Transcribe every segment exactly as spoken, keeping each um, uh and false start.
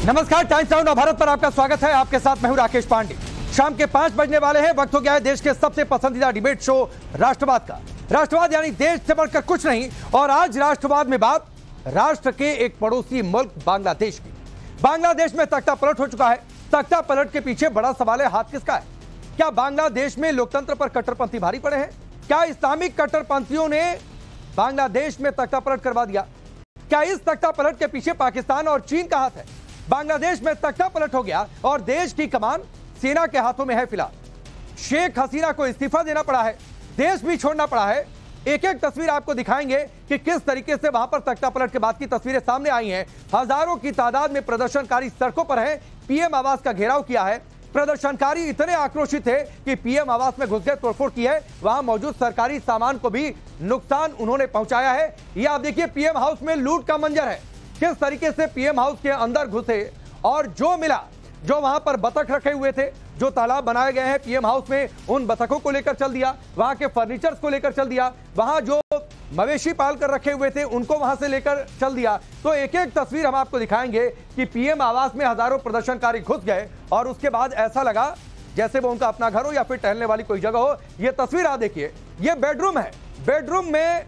नमस्कार, times now Navbharat पर आपका स्वागत है। आपके साथ मैं हूं राकेश पांडे। शाम के पांच बजने वाले हैं। वक्त हो गया है देश के सबसे पसंदीदा डिबेट शो राष्ट्रवाद का। राष्ट्रवाद यानी देश से बढ़कर कुछ नहीं। और आज राष्ट्रवाद में बात राष्ट्र के एक पड़ोसी मुल्क बांग्लादेश की। बांग्लादेश में तख्ता पलट हो चुका है। तख्ता पलट के पीछे बड़ा सवाल है, हाथ किसका है? क्या बांग्लादेश में लोकतंत्र पर कट्टरपंथी भारी पड़े हैं? क्या इस्लामिक कट्टरपंथियों ने बांग्लादेश में तख्ता पलट करवा दिया? क्या इस तख्ता पलट के पीछे पाकिस्तान और चीन का हाथ है? बांग्लादेश में तख्ता पलट हो गया और देश की कमान सेना के हाथों में है। फिलहाल शेख हसीना को इस्तीफा देना पड़ा है, देश भी छोड़ना पड़ा है। एक एक तस्वीर आपको दिखाएंगे कि किस तरीके से वहां पर तख्ता पलट के बाद की तस्वीरें सामने आई हैं। हजारों की तादाद में प्रदर्शनकारी सड़कों पर हैं। पीएम आवास का घेराव किया है। प्रदर्शनकारी इतने आक्रोशित थे कि पीएम आवास में घुस गए, तोड़फोड़ की है। वहां मौजूद सरकारी सामान को भी नुकसान उन्होंने पहुंचाया है। यह आप देखिए, पीएम हाउस में लूट का मंजर है। किस तरीके से पीएम हाउस के अंदर घुसे और जो मिला, जो वहां पर बतख रखे हुए थे, जो तालाब बनाए गए हैं पीएम हाउस में, उन बतखों को लेकर चल दिया। वहां के फर्नीचर्स को लेकर चल दिया। वहां जो मवेशी पाल कर रखे हुए थे उनको वहां से लेकर चल दिया। तो एक एक तस्वीर हम आपको दिखाएंगे कि पीएम आवास में हजारों प्रदर्शनकारी घुस गए और उसके बाद ऐसा लगा जैसे वो उनका अपना घर हो या फिर टहलने वाली कोई जगह हो। यह तस्वीर आप देखिए, ये बेडरूम है। बेडरूम में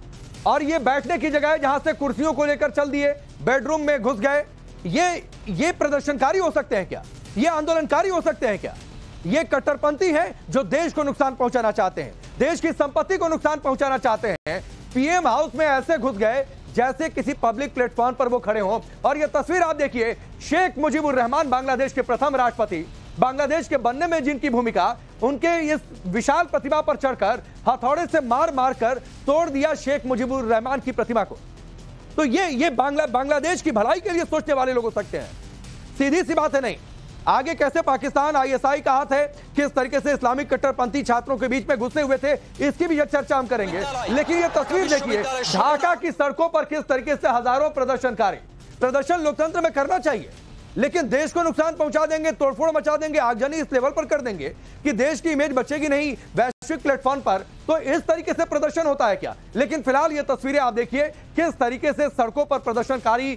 और ये बैठने की जगह है जहां से कुर्सियों को लेकर चल दिए, बेडरूम में घुस गए। ये ये प्रदर्शनकारी हो सकते हैं क्या? ये आंदोलनकारी हो सकते हैं क्या? ये कट्टरपंथी हैं जो देश को नुकसान पहुंचाना चाहते हैं, देश की संपत्ति को नुकसान पहुंचाना चाहते हैं। पीएम हाउस में ऐसे घुस गए जैसे किसी पब्लिक प्लेटफॉर्म पर वो खड़े हों। और ये तस्वीर आप देखिए, शेख मुजीबुर रहमान बांग्लादेश के प्रथम राष्ट्रपति, बांग्लादेश के बनने में जिनकी भूमिका, उनके इस विशाल प्रतिमा पर चढ़कर हथौड़े से मार मार कर तोड़ दिया शेख मुजीबुर रहमान की प्रतिमा को। तो ये ये बांग्ला बांग्लादेश की भलाई के लिए सोचने वाले लोग हो सकते हैं। सीधी सी बात है। नहीं, आगे कैसे पाकिस्तान आईएसआई का हाथ है, किस तरीके से इस्लामिक कट्टरपंथी छात्रों के बीच में घुसे हुए थे, इसकी भी चर्चा हम करेंगे। लेकिन ये तस्वीर देखिए, ढाका की सड़कों पर किस तरीके से हजारों प्रदर्शनकारी। प्रदर्शन लोकतंत्र में करना चाहिए, लेकिन देश को नुकसान पहुंचा देंगे, तोड़फोड़ मचा देंगे, आगजनी इस लेवल पर कर देंगे कि देश की इमेज बचेगी नहीं वैश्विक प्लेटफॉर्म पर। तो इस तरीके से प्रदर्शन होता है क्या? लेकिन फिलहाल ये तस्वीरें आप देखिए, किस तरीके से सड़कों पर प्रदर्शनकारी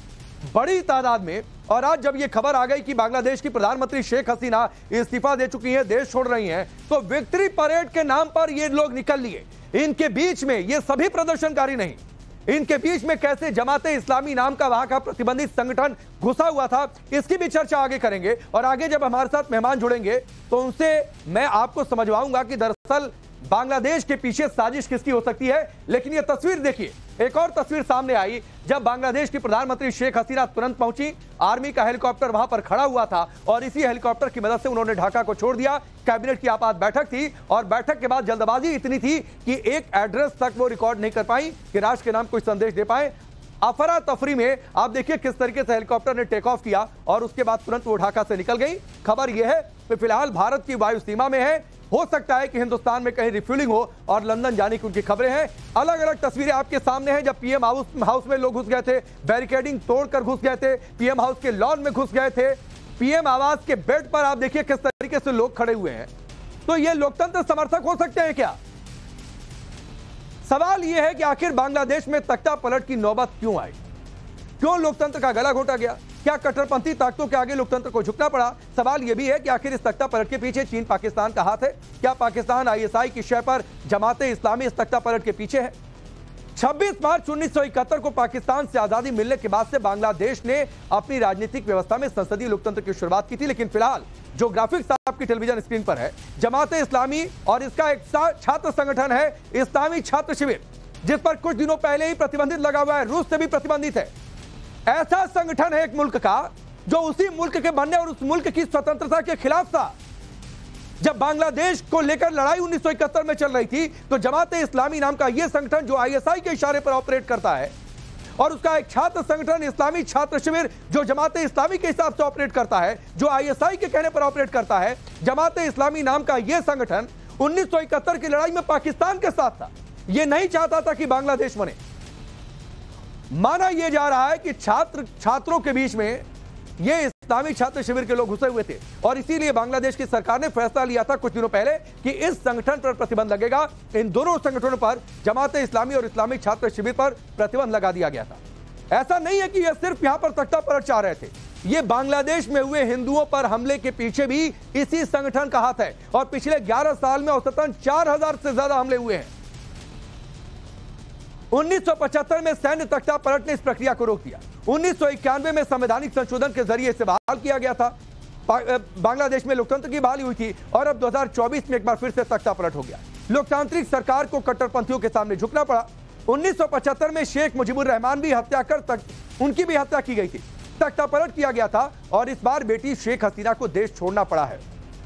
बड़ी तादाद में। और आज जब ये खबर आ गई कि बांग्लादेश की प्रधानमंत्री शेख हसीना इस्तीफा दे चुकी हैं, देश छोड़ रही हैं, तो विक्ट्री परेड के नाम पर ये लोग निकल लिए। इनके बीच में ये सभी प्रदर्शनकारी नहीं, इनके बीच में कैसे जमाते इस्लामी नाम का वहां का प्रतिबंधित संगठन घुसा हुआ था, इसकी भी चर्चा आगे करेंगे। और आगे जब हमारे साथ मेहमान जुड़ेंगे तो उनसे मैं आपको समझवाऊंगा कि दरअसल बांग्लादेश के पीछे साजिश किसकी हो सकती है। लेकिन यह तस्वीर देखिए, एक और तस्वीर सामने आई जब बांग्लादेश की प्रधानमंत्री शेख हसीना तुरंत पहुंची। आर्मी का हेलीकॉप्टर वहां पर खड़ा हुआ था और इसी हेलीकॉप्टर की मदद से उन्होंने ढाका को छोड़ दिया। कैबिनेट की आपात बैठक थी और बैठक के बाद जल्दबाजी इतनी थी कि एक एड्रेस तक वो रिकॉर्ड नहीं कर पाई कि राष्ट्र के नाम कोई संदेश दे पाए। अफरा तफरी में आप देखिए किस तरीके से हेलीकॉप्टर ने टेक ऑफ किया और उसके बाद तुरंत वो ढाका से निकल गई। खबर यह है कि फिलहाल भारत की वायु सीमा में है। हो सकता है कि हिंदुस्तान में कहीं रिफ्यूलिंग हो और लंदन जाने की उनकी खबरें हैं। अलग अलग तस्वीरें आपके सामने हैं। जब पीएम हाउस हाउस में लोग घुस गए थे, बैरिकेडिंग तोड़कर घुस गए थे, पीएम हाउस के लॉन में घुस गए थे, पीएम आवास के बेड पर आप देखिए किस तरीके से लोग खड़े हुए हैं। तो ये लोकतंत्र समर्थक हो सकते हैं क्या? सवाल यह है कि आखिर बांग्लादेश में तख्ता पलट की नौबत क्यों आई? क्यों लोकतंत्र का गला घोटा गया? क्या कट्टरपंथी ताकतों के आगे लोकतंत्र को झुकना पड़ा? सवाल यह भी है कि आखिर इस तख्ता पलट के पीछे चीन पाकिस्तान का हाथ है। क्या पाकिस्तान आईएसआई की शय पर जमाते इस्लामी इस तख्ता पलट के पीछे है? छब्बीस मार्च उन्नीस सौ इकहत्तर को पाकिस्तान से आजादी मिलने के बाद से बांग्लादेश ने अपनी राजनीतिक व्यवस्था में संसदीय लोकतंत्र की शुरुआत की थी। लेकिन फिलहाल जो ग्राफिक्स आपकी टेलीविजन स्क्रीन पर है, जमाते इस्लामी और इसका एक छात्र संगठन है इस्लामी छात्र शिविर, जिस पर कुछ दिनों पहले ही प्रतिबंधित लगा हुआ है, रूस से भी प्रतिबंधित है। ऐसा संगठन है एक मुल्क का जो उसी मुल्क के बनने और उस मुल्क की स्वतंत्रता के खिलाफ था। जब बांग्लादेश को लेकर लड़ाई उन्नीस सौ इकहत्तर में चल रही थी तो जमाते इस्लामी नाम का यह संगठन जो आईएसआई के इशारे पर ऑपरेट करता है और उसका एक छात्र संगठन इस्लामी छात्र शिविर जो जमाते इस्लामी के हिसाब से ऑपरेट करता है, जो आईएसआई के कहने पर ऑपरेट करता है, जमाते इस्लामी नाम का यह संगठन उन्नीस सौ इकहत्तर की लड़ाई में पाकिस्तान के साथ था। यह नहीं चाहता था कि बांग्लादेश बने। माना यह जा रहा है कि छात्र छात्रों के बीच में ये इस्लामी छात्र शिविर के लोग घुसे हुए थे और इसीलिए बांग्लादेश की सरकार ने फैसला लिया था कुछ दिनों पहले कि इस संगठन पर प्रतिबंध लगेगा। इन दोनों संगठनों पर, जमाते इस्लामी और इस्लामी छात्र शिविर पर प्रतिबंध लगा दिया गया था। ऐसा नहीं है कि यह सिर्फ यहां पर तख्ता पलट चाह रहे थे, ये बांग्लादेश में हुए हिंदुओं पर हमले के पीछे भी इसी संगठन का हाथ है और पिछले ग्यारह साल में औसतन चार हजार से ज्यादा हमले हुए हैं। उन्नीस सौ पचहत्तर में सैन्य तख्ता पलट ने इस प्रक्रिया को रोक दिया। उन्नीस सौ इक्यानवे में संवैधानिक संशोधन के जरिए इसे बहाल किया गया था। बांग्लादेश में लोकतंत्र की बहाली हुई थी और अब दो हज़ार चौबीस में एक बार फिर से तख्ता पलट हो गया। लोकतांत्रिक सरकार को कट्टरपंथियों के सामने झुकना पड़ा। उन्नीस सौ पचहत्तर में शेख मुजीबुर रहमान भी हत्या कर तक उनकी भी हत्या की गई थी। तख्ता पलट किया गया था और इस बार बेटी शेख हसीना को देश छोड़ना पड़ा है।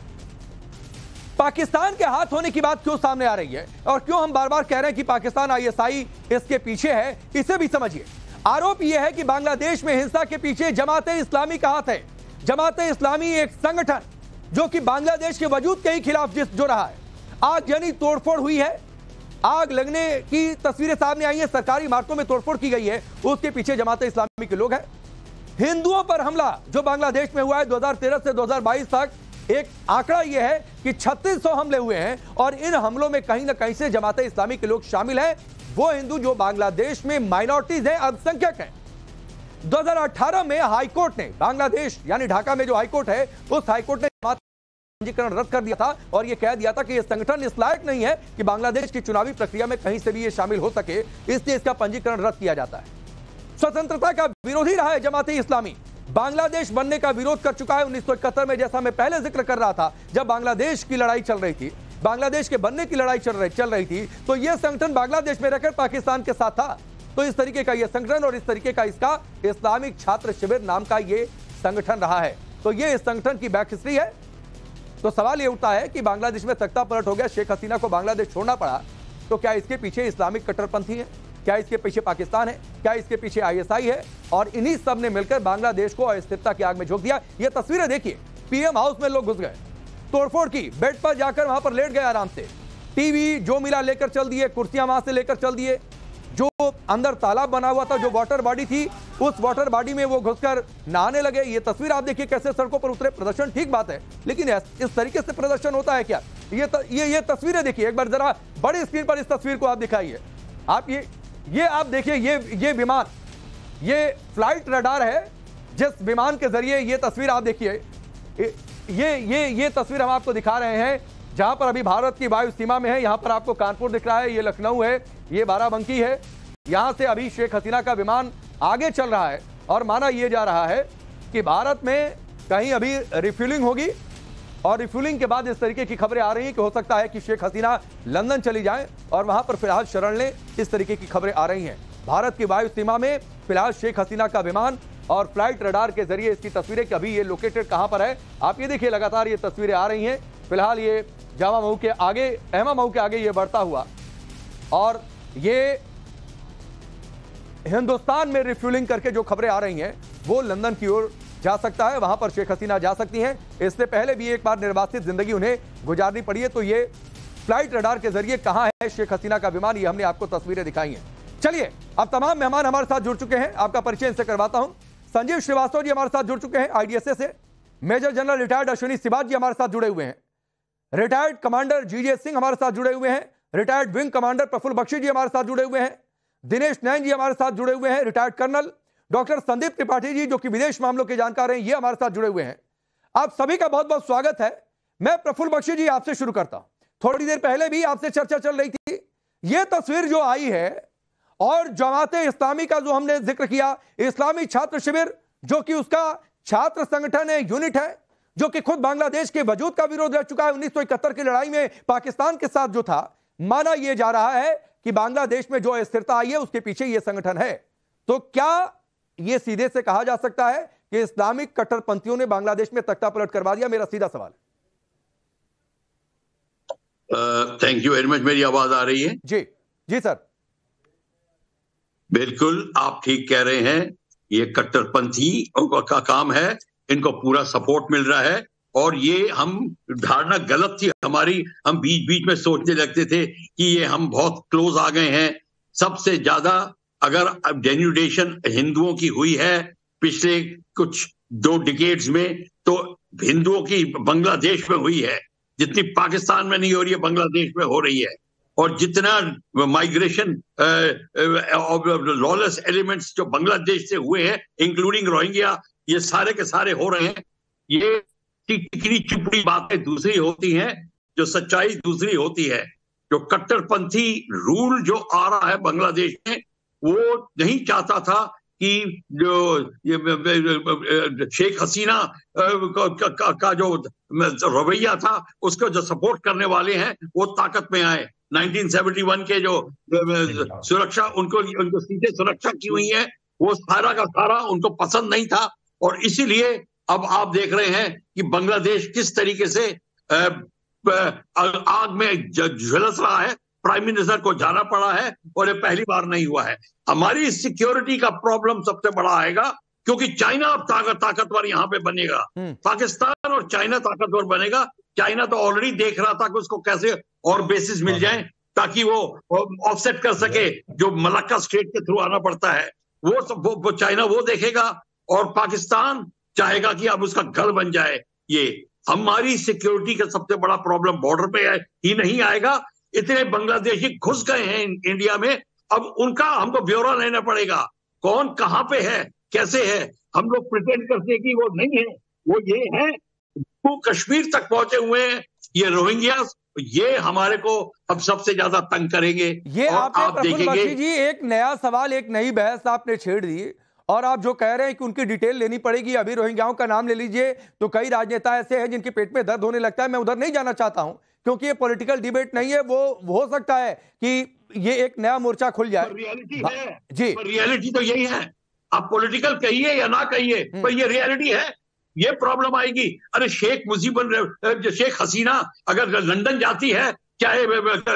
पाकिस्तान के हाथ होने की बात क्यों सामने आ रही है और क्यों हम बार बार कह रहे हैं कि पाकिस्तान आईएसआई इसके पीछे है, इसे भी समझिए। आरोप यह है कि बांग्लादेश में हिंसा के पीछे जमाते इस्लामी का हाथ है। जमाते इस्लामी एक संगठन जो कि बांग्लादेश के वजूद के ही खिलाफ जिस जो रहा है। आग यानी तोड़फोड़ हुई है, आग लगने की तस्वीरें सामने आई हैं, सरकारी इमारतों में तोड़फोड़ की गई है, उसके पीछे जमाते इस्लामी के लोग हैं। हिंदुओं पर हमला जो बांग्लादेश में हुआ है दो हज़ार तेरह से दो हज़ार बाईस तक, एक आंकड़ा यह है कि छत्तीस सौ हमले हुए हैं और इन हमलों में कहीं ना कहीं से जमाते इस्लामी के लोग शामिल हैं। वो हिंदू जो बांग्लादेश में माइनॉरिटीज हैं, अल्पसंख्यक हैं। दो हज़ार अठारह में हाईकोर्ट ने बांग्लादेश यानी ढाका में जो हाईकोर्ट है, उस हाईकोर्ट ने पंजीकरण रद्द कर दिया था और यह कह दिया था कि यह संगठन इस लायक नहीं है कि बांग्लादेश की चुनावी प्रक्रिया में कहीं से भी ये शामिल हो सके, इसलिए इसका पंजीकरण रद्द किया जाता है। स्वतंत्रता का विरोधी रहा है जमाते इस्लामी। बांग्लादेश बनने का विरोध कर चुका है उन्नीस सौ इकहत्तर में, जैसा मैं पहले जिक्र कर रहा था। जब बांग्लादेश की लड़ाई चल रही थी, बांग्लादेश के बनने की लड़ाई चल रही चल रही थी तो यह संगठन बांग्लादेश में रहकर पाकिस्तान के साथ था। तो इस तरीके का यह संगठन और इस तरीके का इसका इस्लामिक छात्र शिविर नाम का यह संगठन रहा है। तो यह इस संगठन की बैक हिस्ट्री है। तो सवाल यह उठता है कि बांग्लादेश में तख्ता पलट हो गया, शेख हसीना को बांग्लादेश छोड़ना पड़ा, तो क्या इसके पीछे इस्लामिक कट्टरपंथी है? क्या इसके पीछे पाकिस्तान है? क्या इसके पीछे आईएसआई है? और इन्हीं सब ने मिलकर बांग्लादेश को अस्थिरता की आग में झोंक दिया। ये तस्वीरें देखिए, पीएम हाउस में लोग घुस गए, तोड़फोड़ की, बेड पर जाकर वहां पर लेट गए आराम से, टीवी जो मिला लेकर चल दिए, कुर्सियां वहां से लेकर चल दिए। जो अंदर तालाब बना हुआ था, जो वाटर बॉडी थी, उस वाटर बॉडी में वो घुसकर नहाने लगे। ये तस्वीर आप देखिए कैसे सड़कों पर उतरे। प्रदर्शन ठीक बात है, लेकिन इस तरीके से प्रदर्शन होता है क्या? ये त, ये ये तस्वीरें देखिए एक बार, जरा बड़ी स्क्रीन पर इस तस्वीर को आप दिखाइए। आप ये ये आप देखिए, ये ये विमान, ये फ्लाइट रडार है जिस विमान के जरिए ये तस्वीर आप देखिए। ये ये ये तस्वीर हम आपको दिखा रहे हैं जहां पर अभी भारत की वायु सीमा में है। यहां पर आपको कानपुर दिख रहा है, ये लखनऊ है, ये बाराबंकी है। यहां से अभी शेख हसीना का विमान आगे चल रहा है और माना यह जा रहा है कि भारत में कहीं अभी रिफ्यूलिंग होगी और रिफ्यूलिंग के बाद इस तरीके की खबरें आ रही हैं कि हो सकता है कि शेख हसीना लंदन चली जाए और वहां पर फिलहाल शरण लें। इस तरीके की खबरें आ रही हैं। भारत की वायु सीमा में फिलहाल शेख हसीना का विमान और फ्लाइट रडार के जरिए इसकी तस्वीरें कि अभी ये लोकेटेड कहां पर है आप ये देखिए। लगातार ये तस्वीरें आ रही हैं। फिलहाल ये जामा मऊ के आगे, अहमा मऊ के आगे ये बढ़ता हुआ और ये हिंदुस्तान में रिफ्यूलिंग करके जो खबरें आ रही हैं वो लंदन की ओर जा सकता है, वहां पर शेख हसीना जा सकती हैं। इससे पहले भी एक बार निर्वासित जिंदगी उन्हें गुजारनी पड़ी है। तो ये फ्लाइट रडार के जरिए कहां है शेख हसीना का विमान, ये हमने आपको तस्वीरें दिखाई हैं। चलिए अब तमाम मेहमान हमारे साथ जुड़ चुके हैं, आपका परिचय इनसे करवाता हूं। संजीव श्रीवास्तव जी हमारे साथ जुड़ चुके हैं आईडीएसए से। मेजर जनरल रिटायर्ड अश्विनी सिबाज जी हमारे साथ जुड़े हुए हैं। रिटायर्ड कमांडर जीजे सिंह हमारे साथ जुड़े हुए हैं। Retired wing commander Prafull Bakshi ji हमारे साथ जुड़े हुए हैं। दिनेश नैन जी हमारे साथ जुड़े हुए हैं। Retired colonel doctor Sandeep Tripathi ji जो कि विदेश मामलों के जानकार हैं, ये हमारे साथ जुड़े हुए हैं। आप सभी का बहुत बहुत स्वागत है। मैं प्रफुल्ल बख्शी जी आपसे शुरू करता हूं। थोड़ी देर पहले भी आपसे चर्चा चल रही थी, यह तस्वीर जो आई है और जमाते इस्लामी का जो हमने जिक्र किया, इस्लामी छात्र शिविर जो कि उसका छात्र संगठन है, यूनिट है, जो कि खुद बांग्लादेश के वजूद का विरोध रह चुका है। उन्नीस सौ इकहत्तर की लड़ाई में पाकिस्तान के साथ जो था, माना यह जा रहा है कि बांग्लादेश में जो अस्थिरता आई है उसके पीछे यह संगठन है। तो क्या यह सीधे से कहा जा सकता है कि इस्लामिक कट्टरपंथियों ने बांग्लादेश में तख्ता पलट करवा दिया? मेरा सीधा सवाल है। Thank you very much. मेरी आवाज आ रही है? जी जी सर। बिल्कुल आप ठीक कह रहे हैं। ये कट्टरपंथी का काम है, इनको पूरा सपोर्ट मिल रहा है और ये हम धारणा गलत थी हमारी। हम बीच बीच में सोचने लगते थे कि ये हम बहुत क्लोज आ गए हैं। सबसे ज्यादा अगर डेन्यूडेशन हिंदुओं की हुई है पिछले कुछ दो डिकेड्स में, तो हिंदुओं की बांग्लादेश में हुई है। जितनी पाकिस्तान में नहीं हो रही है, बांग्लादेश में हो रही है। और जितना माइग्रेशन लॉलेस एलिमेंट्स जो बांग्लादेश से हुए हैं, इंक्लूडिंग रोहिंग्या, ये सारे के सारे हो रहे हैं। ये टिकड़ी चुपड़ी बातें दूसरी होती हैं, जो सच्चाई दूसरी होती है। जो कट्टरपंथी रूल जो आ रहा है बांग्लादेश में, वो नहीं चाहता था कि जो ये शेख हसीना का, का, का जो रवैया था, उसको जो सपोर्ट करने वाले हैं वो ताकत में आए। नाइनटीन सेवेंटी वन के जो सुरक्षा उनको उनको सीधे सुरक्षा की हुई है, वो सारा का सारा उनको पसंद नहीं था। और इसीलिए अब आप देख रहे हैं कि बांग्लादेश किस तरीके से आग में झुलस रहा है। प्राइम मिनिस्टर को जाना पड़ा है और ये पहली बार नहीं हुआ है। हमारी सिक्योरिटी का प्रॉब्लम सबसे बड़ा आएगा, क्योंकि चाइना अब ताकत ताकतवर यहां पे बनेगा। पाकिस्तान और चाइना ताकतवर बनेगा। चाइना तो ऑलरेडी देख रहा था कि उसको कैसे और बेसिस मिल जाए ताकि वो ऑफसेट कर सके, जो मलक्का स्टेट के थ्रू आना पड़ता है। वो सब वो, वो चाइना वो देखेगा, और पाकिस्तान चाहेगा कि अब उसका घर बन जाए। ये हमारी सिक्योरिटी का सबसे बड़ा प्रॉब्लम बॉर्डर पे है, ही नहीं आएगा। इतने बांग्लादेशी घुस गए हैं इंडिया में, अब उनका हमको ब्यौरा लेना पड़ेगा, कौन कहां पे है, कैसे है। हम लोग प्रिटेंड करते हैं कि वो नहीं है, वो ये है। वो कश्मीर तक पहुंचे हुए हैं ये रोहिंग्यास, ये हमारे को अब सबसे ज्यादा तंग करेंगे। ये आपने आप देखेंगे जी एक नया सवाल, एक नई बहस आपने छेड़ दी। और आप जो कह रहे हैं कि उनकी डिटेल लेनी पड़ेगी, अभी रोहिंग्याओं का नाम ले लीजिए तो कई राजनेता ऐसे हैं जिनके पेट में दर्द होने लगता है। मैं उधर नहीं जाना चाहता हूं क्योंकि ये पॉलिटिकल डिबेट नहीं है। वो हो सकता है कि ये एक नया मोर्चा खुल जाए। रियलिटी है जी, रियलिटी तो यही है। आप पॉलिटिकल कहिए या ना कहिए, पर ये रियलिटी है। ये प्रॉब्लम आएगी। अरे शेख मुजीबुर शेख हसीना अगर लंदन जाती है, चाहे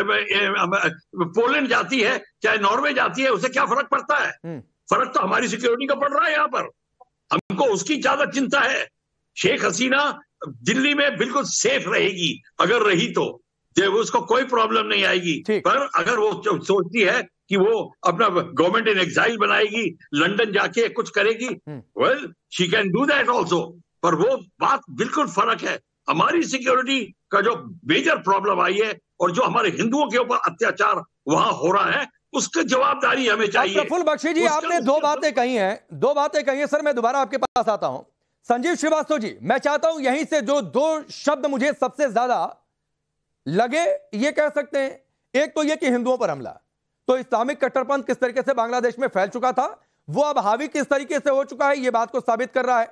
पोलैंड जाती है, चाहे नॉर्वे जाती है, उसे क्या फर्क पड़ता है? फर्क तो हमारी सिक्योरिटी का पड़ रहा है। यहाँ पर हमको उसकी ज्यादा चिंता है। शेख हसीना दिल्ली में बिल्कुल सेफ रहेगी, अगर रही तो उसको कोई प्रॉब्लम नहीं आएगी। पर अगर वो सोचती है कि वो अपना गवर्नमेंट इन एग्जाइल बनाएगी, लंदन जाके कुछ करेगी, well she can do that also. पर वो बात बिल्कुल फर्क है। हमारी सिक्योरिटी का जो मेजर प्रॉब्लम आई है और जो हमारे हिंदुओं के ऊपर अत्याचार वहां हो रहा है, उसकी जवाबदारी हमें चाहिए। प्रफुल्ल बख्शी जी, आपने दो बातें कही हैं, दो बातें कही हैं सर। मैं दोबारा आपके पास आता हूं। संजीव श्रीवास्तव जी, मैं चाहता हूं यहीं से जो दो शब्द मुझे सबसे ज्यादा लगे, ये कह सकते हैं। एक तो ये कि हिंदुओं पर हमला, तो इस्लामिक कट्टरपंथ किस तरीके से बांग्लादेश में फैल चुका था, वो अब हावी किस तरीके से हो चुका है, ये बात को साबित कर रहा है।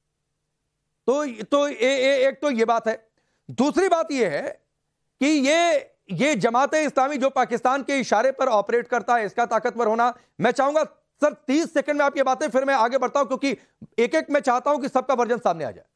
तो तो ए, ए, एक तो ये बात है। दूसरी बात ये है कि ये ये जमात इस्लामी जो पाकिस्तान के इशारे पर ऑपरेट करता है, इसका ताकतवर होना। मैं चाहूंगा सर तीस सेकंड में आप ये बातें, फिर मैं आगे बढ़ता हूं क्योंकि एक एक मैं चाहता हूं कि सबका वर्जन सामने आ जाए।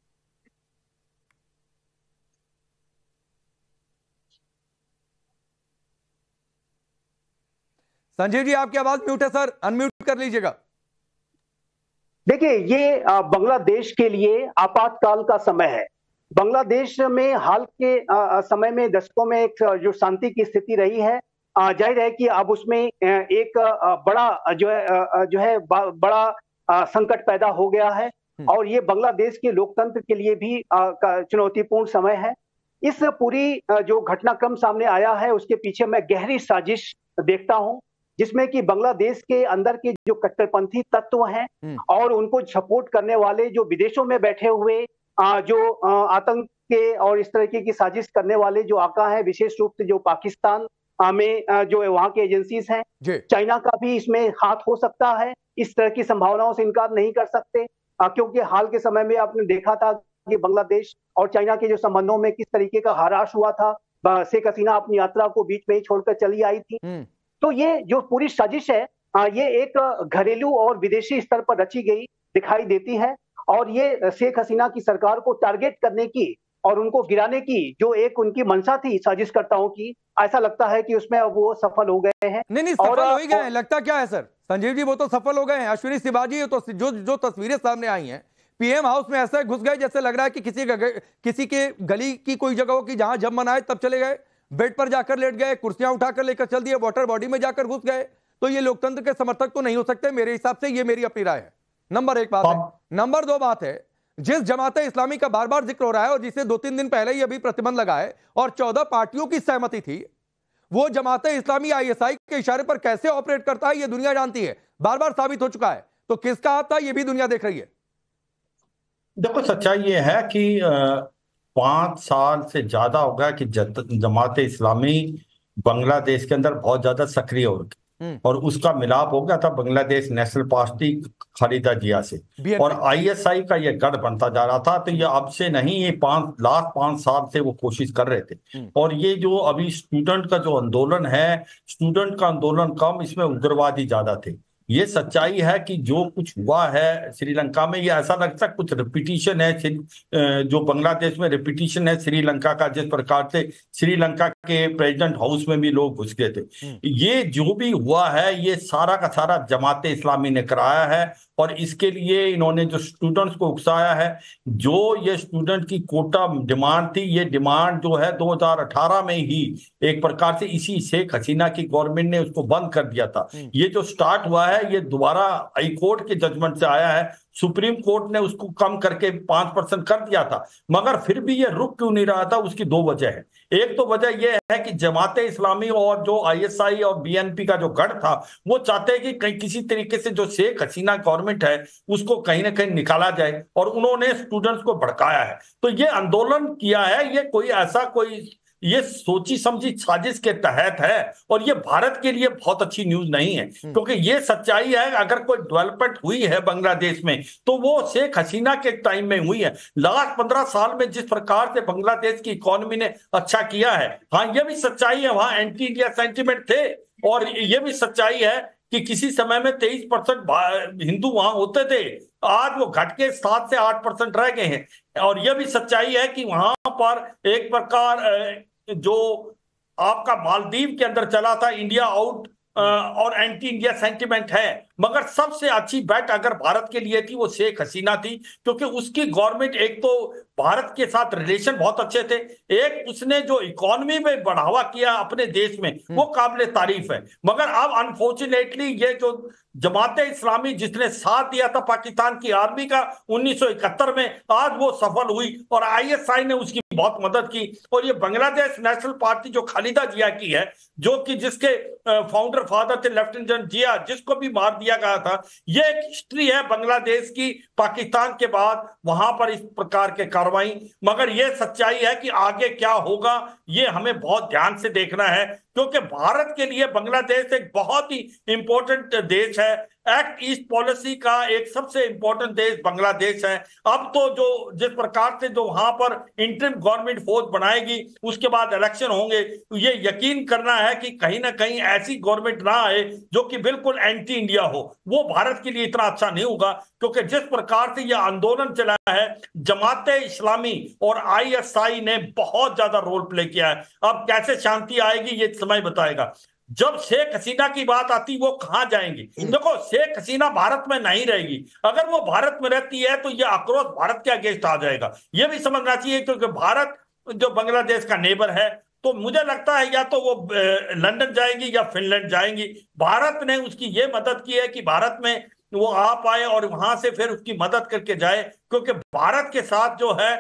संजीव जी, आपकी आवाज म्यूट है सर, अनम्यूट कर लीजिएगा। देखिए, ये बांग्लादेश के लिए आपातकाल का समय है। बांग्लादेश में हाल के समय में दशकों में एक जो शांति की स्थिति रही है, जाहिर है कि अब उसमें एक बड़ा जो है जो है बड़ा संकट पैदा हो गया है और ये बांग्लादेश के लोकतंत्र के लिए भी चुनौतीपूर्ण समय है। इस पूरी जो घटनाक्रम सामने आया है उसके पीछे मैं गहरी साजिश देखता हूं, जिसमें कि बांग्लादेश के अंदर के जो कट्टरपंथी तत्व हैं और उनको सपोर्ट करने वाले जो विदेशों में बैठे हुए जो आतंक के और इस तरीके की साजिश करने वाले जो आका हैं, विशेष रूप से जो पाकिस्तान में जो वहां के एजेंसीज हैं, चाइना का भी इसमें हाथ हो सकता है। इस तरह की संभावनाओं से इनकार नहीं कर सकते, क्योंकि हाल के समय में आपने देखा था कि बांग्लादेश और चाइना के जो संबंधों में किस तरीके का हराश हुआ था। शेख हसीना अपनी यात्रा को बीच में ही छोड़कर चली आई थी। तो ये जो पूरी साजिश है, ये एक घरेलू और विदेशी स्तर पर रची गई दिखाई देती है और ये शेख हसीना की सरकार को टारगेट करने की और उनको गिराने की जो एक उनकी मंशा थी साजिशकर्ताओं की, ऐसा लगता है कि उसमें वो सफल हो गए हैं। नहीं नहीं सफल हो ही गए हैं, लगता क्या है सर संजीव जी, वो तो सफल हो गए हैं। अश्विनी शिवाजी तो जो जो तस्वीरें सामने आई हैं, पीएम हाउस में ऐसे घुस गए जैसे लग रहा है कि किसी किसी के गली की कोई जगह हो कि जहां जब मन आए तब चले गए, बेड पर जाकर लेट गए, कुर्सियां उठाकर लेकर चल दिए, वाटर बॉडी में जाकर घुस गए। तो ये लोकतंत्र के समर्थक तो नहीं हो सकते मेरे हिसाब से, ये मेरी अपनी राय है। नंबर एक बात है। नंबर दो बात है, जिस जमात इस्लामी का बार बार जिक्र हो रहा है और जिसे दो तीन दिन पहले ही अभी प्रतिबंध लगा है और चौदह पार्टियों की सहमति थी, वो जमात इस्लामी आईएसआई के इशारे पर कैसे ऑपरेट करता है ये दुनिया जानती है, बार बार साबित हो चुका है। तो किसका हाथ था ये भी दुनिया देख रही है। देखो, सच्चाई ये है कि पांच साल से ज्यादा हो गया कि जमात इस्लामी बांग्लादेश के अंदर बहुत ज्यादा सक्रिय हो गई और उसका मिलाप हो गया था बांग्लादेश नेशनल पार्टी खालिदा जिया से, और आईएसआई का ये गढ़ बनता जा रहा था। तो ये अब से नहीं, ये पांच लास्ट पांच साल से वो कोशिश कर रहे थे। और ये जो अभी स्टूडेंट का जो आंदोलन है, स्टूडेंट का आंदोलन कम, इसमें उग्रवादी ज्यादा थे। ये सच्चाई है कि जो कुछ हुआ है श्रीलंका में, ये ऐसा लगता है कुछ रिपीटिशन है, जो बांग्लादेश में रिपीटिशन है श्रीलंका का, जिस प्रकार से श्रीलंका के प्रेसिडेंट हाउस में भी लोग घुस गए थे। ये जो भी हुआ है ये सारा का सारा जमात इस्लामी ने कराया है, और इसके लिए इन्होंने जो स्टूडेंट्स को उकसाया है, जो ये स्टूडेंट की कोटा डिमांड थी, ये डिमांड जो है दो हज़ार अठारह में ही एक प्रकार से इसी शेख हसीना की गवर्नमेंट ने उसको बंद कर दिया था। ये जो स्टार्ट हुआ है ये दोबारा हाई कोर्ट के जजमेंट से आया है। सुप्रीम कोर्ट ने उसको कम करके पांच परसेंट कर दिया था, मगर फिर भी ये रुक क्यों नहीं रहा था, उसकी दो वजह है। एक तो वजह यह है कि जमात इस्लामी और जो आईएसआई और बीएनपी का जो गढ़ था, वो चाहते हैं कि कहीं किसी तरीके से जो शेख हसीना गवर्नमेंट है उसको कहीं ना कहीं निकाला जाए, और उन्होंने स्टूडेंट्स को भड़काया है। तो ये आंदोलन किया है, ये कोई ऐसा कोई ये सोची समझी साजिश के तहत है, और ये भारत के लिए बहुत अच्छी न्यूज नहीं है, क्योंकि ये सच्चाई है अगर कोई डेवलपमेंट हुई है बांग्लादेश में तो वो शेख हसीना के टाइम में हुई है। लास्ट पंद्रह साल में जिस प्रकार से बांग्लादेश की इकोनॉमी ने अच्छा किया है, हाँ ये भी सच्चाई है वहां एंटी इंडिया सेंटिमेंट थे, और ये भी सच्चाई है कि किसी समय में तेईस परसेंट हिंदू वहां होते थे, आज वो घट के सात से आठ परसेंट रह गए हैं। और यह भी सच्चाई है कि वहां पर एक प्रकार जो आपका मालदीव के अंदर चला था इंडिया आउट और एंटी इंडिया सेंटिमेंट है, मगर सबसे अच्छी बैट अगर भारत के लिए थी वो शेख हसीना थी, क्योंकि उसकी गवर्नमेंट एक तो भारत के साथ रिलेशन बहुत अच्छे थे, एक उसने जो इकोनॉमी में बढ़ावा किया अपने देश में वो काबिले तारीफ है। मगर अब अनफॉर्चुनेटली ये जो जमात इस्लामी जिसने साथ दिया था पाकिस्तान की आर्मी का उन्नीस सौ इकहत्तर में, आज वो सफल हुई और आईएसआई ने उसकी बहुत मदद की। और ये बांग्लादेश नेशनल पार्टी जो खालिदा जिया की है, जो कि जिसके फाउंडर फादर थे लेफ्टिनेंट जनरल जिया, जिसको भी मार दिया गया था, ये एक हिस्ट्री है बांग्लादेश की पाकिस्तान के बाद वहां पर इस प्रकार के कार्रवाई। मगर ये सच्चाई है कि आगे क्या होगा ये हमें बहुत ध्यान से देखना है, क्योंकि भारत के लिए बांग्लादेश एक बहुत ही इंपॉर्टेंट देश है। एक्ट ईस्ट पॉलिसी का एक सबसे इंपॉर्टेंट देश बांग्लादेश है। अब तो जो जिस प्रकार से जो वहां पर इंटरिम गवर्नमेंट फोर्स बनाएगी, उसके बाद इलेक्शन होंगे, तो ये यकीन करना है कि कहीं ना कहीं ऐसी गवर्नमेंट ना आए जो कि बिल्कुल एंटी इंडिया हो। वो भारत के लिए इतना अच्छा नहीं होगा, क्योंकि जिस प्रकार से यह आंदोलन चला है, जमात इस्लामी और आईएसआई ने बहुत ज्यादा रोल प्ले किया है। अब कैसे शांति आएगी ये समय बताएगा। जब शेख हसीना की बात आती वो कहां जाएंगी? देखो, शेख हसीना भारत में नहीं रहेगी। अगर वो भारत में रहती है तो ये आक्रोश भारत के अगेंस्ट आ जाएगा। ये भी समझना चाहिए, क्योंकि भारत जो बांग्लादेश का नेबर है, तो मुझे लगता है या तो वो लंदन जाएंगी या फिनलैंड जाएंगी। भारत ने उसकी ये मदद की है कि भारत में वो आ पाए और वहां से फिर उसकी मदद करके जाए, क्योंकि भारत के साथ जो है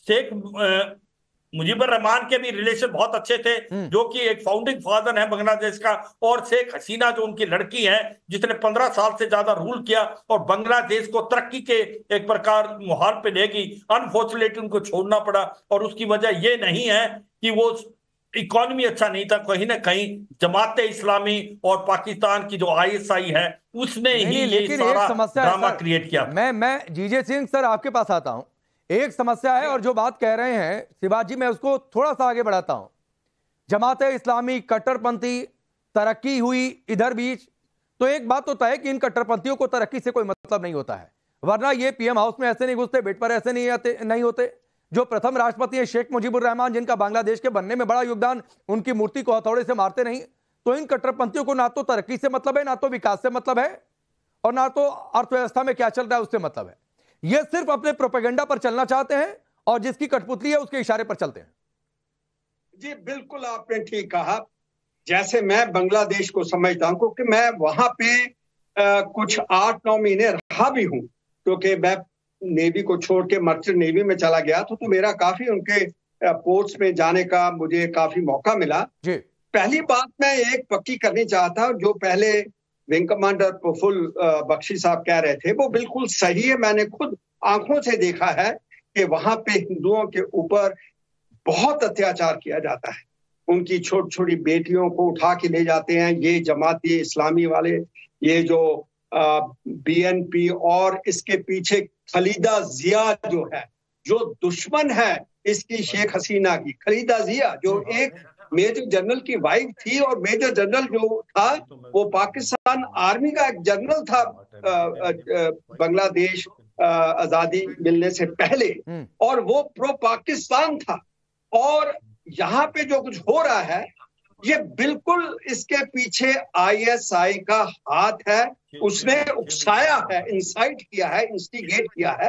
शेख मुजीबुर रहमान के भी रिलेशन बहुत अच्छे थे, जो कि एक फाउंडिंग फादर है बांग्लादेश का, और शेख हसीना जो उनकी लड़की है जिसने पंद्रह साल से ज्यादा रूल किया और बांग्लादेश को तरक्की के एक प्रकार मुहाल पे ले गई। अनफॉर्चुनेटली उनको छोड़ना पड़ा, और उसकी वजह ये नहीं है कि वो इकोनॉमी अच्छा नहीं था, कहीं ना कहीं जमात इस्लामी और पाकिस्तान की जो आईएसआई है उसने ही ये सारा ड्रामा क्रिएट किया। मैं मैं जीजे सिंह सर आपके पास आता हूं। एक समस्या है, और जो बात कह रहे हैं शिवाजी, मैं उसको थोड़ा सा आगे बढ़ाता हूं। जमात इस्लामी कट्टरपंथी तरक्की हुई इधर बीच, तो एक बात होता है कि इन कट्टरपंथियों को तरक्की से कोई मतलब नहीं होता है, वरना ये पीएम हाउस में ऐसे नहीं घुसते, बेड पर ऐसे नहीं आते नहीं होते। जो प्रथम राष्ट्रपति है शेख मुजीबुर रहमान, जिनका बांग्लादेश के बनने में बड़ा योगदान, उनकी मूर्ति को हथौड़े से मारते नहीं। तो इन कट्टरपंथियों को ना तो तरक्की से मतलब है, ना तो विकास से मतलब है, और ना तो अर्थव्यवस्था में क्या चल रहा है उससे मतलब है। ये सिर्फ अपने प्रोपेगेंडा पर चलना चाहते हैं, और जिसकी कठपुतली है उसके इशारे पर चलते हैं। जी बिल्कुल, आपने ठीक कहा। जैसे मैं बांग्लादेश को समझता हूं, क्योंकि मैं वहां पे आ, कुछ आठ नौ महीने रहा भी हूं, क्योंकि मैं नेवी को छोड़ के मर्चेंट नेवी में चला गया तो, तो मेरा काफी उनके पोर्ट्स में जाने का मुझे काफी मौका मिला। जी। पहली बात मैं एक पक्की करनी चाहता हूं, जो पहले विंग कमांडर प्रफुल्ल बख्शी साहब कह रहे थे वो बिल्कुल सही है। मैंने खुद आंखों से देखा है कि वहां पे हिंदुओं के ऊपर बहुत अत्याचार किया जाता है। उनकी छोटी छोटी बेटियों को उठा के ले जाते हैं ये जमाती इस्लामी वाले, ये जो बीएनपी और इसके पीछे खलीदा जिया जो है, जो दुश्मन है इसकी शेख हसीना की, खलीदा जिया जो एक मेजर जनरल की वाइफ थी, और मेजर जनरल जो था वो पाकिस्तान आर्मी का एक जनरल था बांग्लादेश आजादी मिलने से पहले, और वो प्रो पाकिस्तान था। और यहाँ पे जो कुछ हो रहा है ये बिल्कुल इसके पीछे आईएसआई का हाथ है, उसने उकसाया है, इंसाइट किया है, इंस्टिगेट किया है।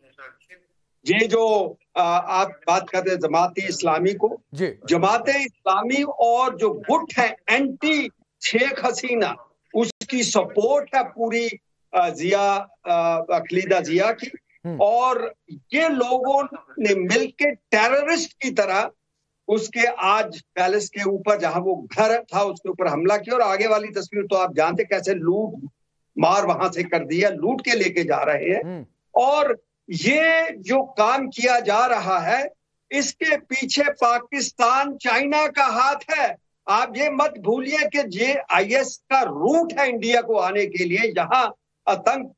ये जो आ, आप बात करते हैं जमाती इस्लामी को, जमाते इस्लामी और जो गुट है एंटी शेख हसीना, उसकी सपोर्ट है पूरी जिया खलीदा जिया की, और ये लोगों ने मिलके टेररिस्ट की तरह उसके आज पैलेस के ऊपर जहां वो घर था उसके ऊपर हमला किया। और आगे वाली तस्वीर तो आप जानते कैसे लूट मार वहां से कर दिया, लूट के लेके जा रहे हैं। और ये जो काम किया जा रहा है इसके पीछे पाकिस्तान चाइना का हाथ है। आप ये मत भूलिए कि ये आईएस का रूट है इंडिया को आने के लिए, यहाँ आतंक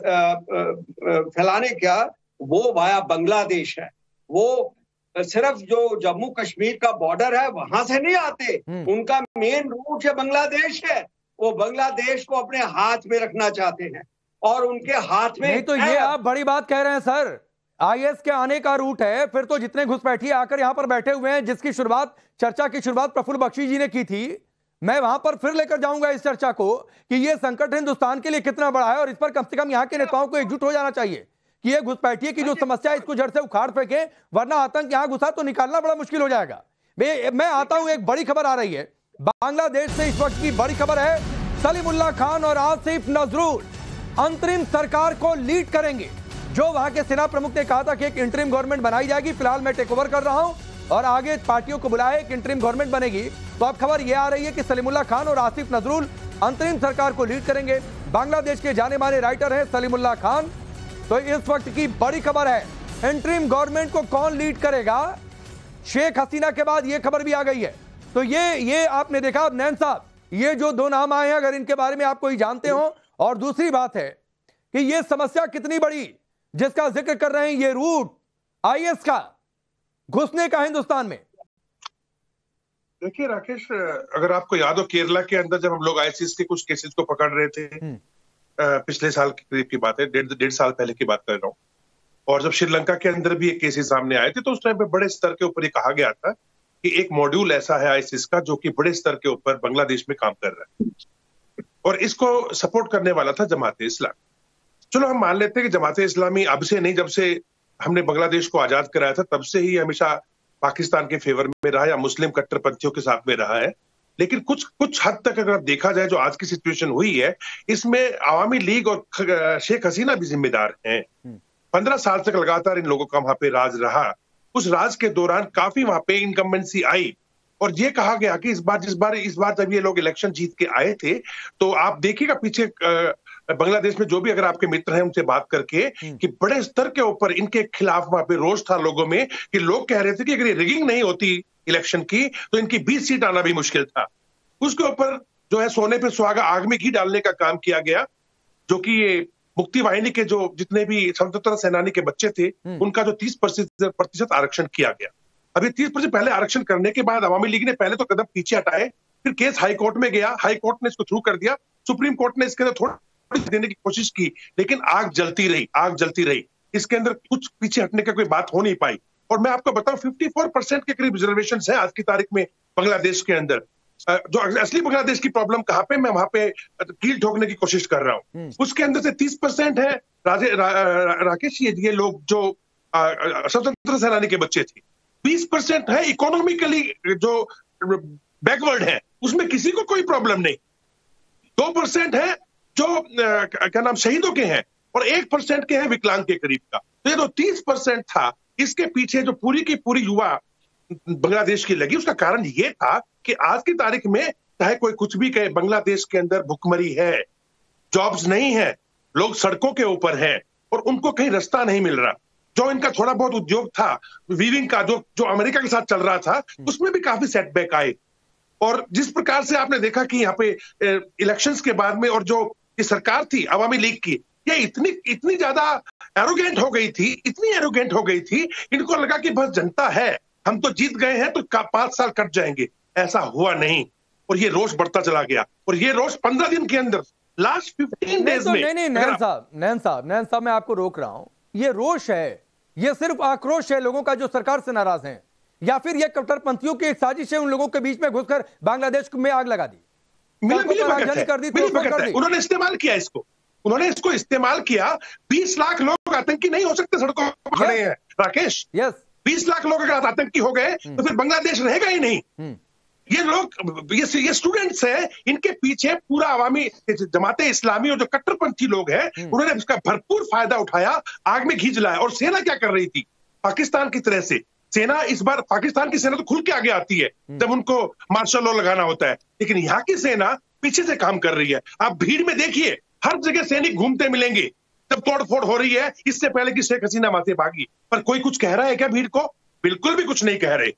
फैलाने का, वो वाया बांग्लादेश है। वो सिर्फ जो जम्मू कश्मीर का बॉर्डर है वहां से नहीं आते, उनका मेन रूट है बांग्लादेश है। वो बांग्लादेश को अपने हाथ में रखना चाहते हैं और उनके हाथ में नहीं। तो ये आप बड़ी बात कह रहे हैं सर, आईएस के आने का रूट है, फिर तो जितने घुसपैठिए आकर यहां पर बैठे हुए हैं, जिसकी शुरुआत चर्चा की शुरुआत प्रफुल्ल बख्शी जी ने की थी, मैं वहां पर फिर लेकर जाऊंगा इस चर्चा को कि ये संकट हिंदुस्तान के लिए कितना बड़ा है और इस पर कम से कम यहां के नेताओं को एकजुट हो जाना चाहिए कि ये घुसपैठिए की जो समस्या है इसको जड़ से उखाड़ फेंके, वरना आतंक यहां घुसा तो निकालना बड़ा मुश्किल हो जाएगा। मैं आता हूं, एक बड़ी खबर आ रही है बांग्लादेश से, इस वक्त की बड़ी खबर है सलीमुल्लाह खान और आसिफ नजरुल अंतरिम सरकार को लीड करेंगे। जो वहां के सेना प्रमुख ने कहा था कि एक इंटरिम गवर्नमेंट बनाई जाएगी, फिलहाल मैं टेक ओवर कर रहा हूं और आगे पार्टियों को बुलाए एक इंटरिम गवर्नमेंट बनेगी, तो अब खबर यह आ रही है कि सलीमुल्लाह खान और आसिफ नजरुल अंतरिम सरकार को लीड करेंगे। बांग्लादेश के जाने माने राइटर हैं सलीमुल्लाह खान। तो इस वक्त की बड़ी खबर है, इंटरिम गवर्नमेंट को कौन लीड करेगा, शेख हसीना के बाद यह खबर भी आ गई है। तो ये ये आपने देखा अब नैन साहब, ये जो दो नाम आए हैं अगर इनके बारे में आप कोई जानते हो, और दूसरी बात है कि ये समस्या कितनी बड़ी जिसका जिक्र कर रहे हैं, ये रूट आईएस का घुसने का हिंदुस्तान में। देखिए राकेश, अगर आपको याद हो केरला के अंदर जब हम लोग आईएसआईएस के कुछ केसेस को पकड़ रहे थे, पिछले साल के करीब की बात है, डेढ़ डेढ़ साल पहले की बात कर रहा हूँ, और जब श्रीलंका के अंदर भी एक केसेस सामने आए थे तो उस टाइम पे बड़े स्तर के ऊपर ये कहा गया था कि एक मॉड्यूल ऐसा है आईएसआईएस का जो कि बड़े स्तर के ऊपर बांग्लादेश में काम कर रहा है और इसको सपोर्ट करने वाला था जमाते इस्लामी। चलो हम मान लेते हैं कि जमाते इस्लामी अब से नहीं, जब से हमने बांग्लादेश को आजाद कराया था तब से ही हमेशा पाकिस्तान के फेवर में रहा या मुस्लिम कट्टरपंथियों के साथ में रहा है। लेकिन कुछ कुछ हद तक अगर देखा जाए जो आज की सिचुएशन हुई है, इसमें आवामी लीग और शेख हसीना भी जिम्मेदार हैं। पंद्रह साल तक लगातार इन लोगों का वहां पे राज रहा। उस राज के दौरान काफी वहां पे इनकम्बेंसी आई और ये कहा गया कि इस बार जिस बार इस बार जब ये लोग इलेक्शन जीत के आए थे तो आप देखिएगा पीछे बांग्लादेश में जो भी अगर आपके मित्र हैं उनसे बात करके कि बड़े स्तर के ऊपर इनके खिलाफ वहां पे रोष था लोगों में, कि लोग कह रहे थे कि अगर ये रिगिंग नहीं होती इलेक्शन की तो इनकी बीस सीट आना भी मुश्किल था। उसके ऊपर जो है सोने पे सुहागा आग में घी डालने का काम किया गया, जो कि ये मुक्ति वाहिनी के जो जितने भी स्वतंत्रता सेनानी के बच्चे थे उनका जो तीस प्रतिशत आरक्षण किया गया। अभी तीस प्रतिशत पहले आरक्षण करने के बाद अवामी लीग ने पहले तो कदम पीछे हटाए, फिर केस हाई कोर्ट में गया, हाई कोर्ट ने इसको थ्रू कर दिया, सुप्रीम कोर्ट ने इसके अंदर थोड़ी देने की कोशिश की, लेकिन आग जलती रही आग जलती रही इसके अंदर कुछ पीछे हटने का कोई बात हो नहीं पाई। और मैं आपको बताऊं चौवन परसेंट के करीब रिजर्वेशन है आज की तारीख में बांग्लादेश के अंदर। जो असली बांग्लादेश की प्रॉब्लम कहां पे, मैं वहां पे कील ठोकने की कोशिश कर रहा हूं। उसके अंदर से तीस परसेंट है राजे रा, रा, राकेश ये, ये लोग जो स्वतंत्र सेनानी के बच्चे थे, बीस परसेंट है इकोनॉमिकली जो बैकवर्ड है, उसमें किसी को कोई प्रॉब्लम नहीं। दो परसेंट है जो क्या नाम शहीदों के हैं और एक परसेंट के हैं विकलांग के करीब का। तो ये जो तीस परसेंट था, इसके पीछे जो पूरी की पूरी युवा बांग्लादेश की लगी, उसका कारण ये था कि आज की तारीख में चाहे कोई कुछ भी कहे, बांग्लादेश के अंदर भुखमरी है, जॉब्स नहीं है, लोग सड़कों के ऊपर हैं, और उनको कहीं रास्ता नहीं मिल रहा। जो इनका थोड़ा बहुत उद्योग था वीविंग का, जो जो अमेरिका के साथ चल रहा था, उसमें भी काफी सेटबैक आए। और जिस प्रकार से आपने देखा कि यहाँ पे इलेक्शंस के बाद में और जो ये सरकार थी अवामी लीग की, ये इतनी इतनी ज्यादा एरोगेंट हो गई थी, इतनी एरोगेंट हो गई थी, इनको लगा कि बस जनता है, हम तो जीत गए हैं तो पांच साल कट जाएंगे। ऐसा हुआ नहीं, और ये रोष बढ़ता चला गया, और ये रोष पंद्रह दिन के अंदर, लास्ट फिफ्टीन डेज में। नहीं नहीं नैन साहब नैन साहब नैन साहब मैं आपको रोक रहा हूं। ये रोष है, ये सिर्फ आक्रोश है लोगों का जो सरकार से नाराज हैं, या फिर ये कट्टरपंथियों की एक साजिश है उन लोगों के बीच में घुसकर बांग्लादेश में आग लगा दी, मिली मिली कर दी, दी। उन्होंने इस्तेमाल किया इसको, उन्होंने इसको इस्तेमाल किया। बीस लाख लोग आतंकी नहीं हो सकते सड़कों पर खड़े हैं राकेश। यस, बीस लाख लोग अगर आतंकी हो गए तो फिर बांग्लादेश रहेगा ही नहीं। ये लोग, ये ये स्टूडेंट्स हैं, इनके पीछे पूरा अवामी जमाते इस्लामी और जो कट्टरपंथी लोग हैं, उन्होंने इसका भरपूर फायदा उठाया, आग में घी जलाया। और सेना क्या कर रही थी? पाकिस्तान की तरह से सेना, इस बार पाकिस्तान की सेना तो खुल के आगे आती है जब उनको मार्शल लॉ लगाना होता है, लेकिन यहाँ की सेना पीछे से काम कर रही है। आप भीड़ में देखिए, हर जगह सैनिक घूमते मिलेंगे जब तोड़फोड़ हो रही है, इससे पहले कि शेख हसीना वहां से भागी। पर कोई कुछ कह रहा है क्या भीड़ को? बिल्कुल भी कुछ नहीं कह रहे।